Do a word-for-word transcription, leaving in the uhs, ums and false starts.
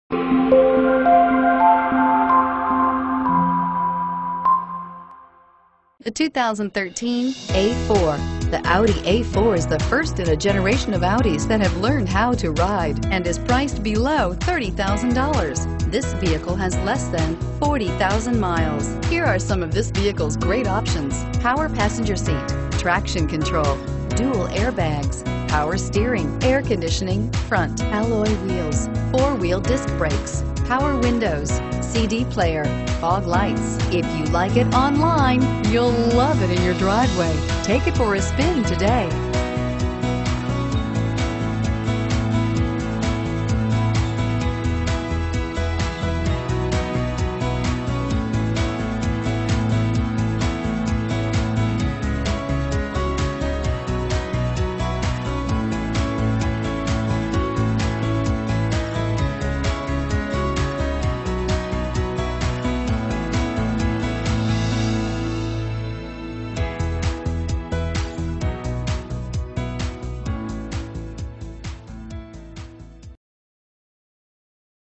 The two thousand thirteen A four. The Audi A four is the first in a generation of Audis that have learned how to ride and is priced below thirty thousand dollars. This vehicle has less than forty thousand miles. Here are some of this vehicle's great options: power passenger seat, traction control, dual airbags, power steering, air conditioning, front alloy wheels, four-wheel disc brakes, power windows, C D player, fog lights. If you like it online, you'll love it in your driveway. Take it for a spin today.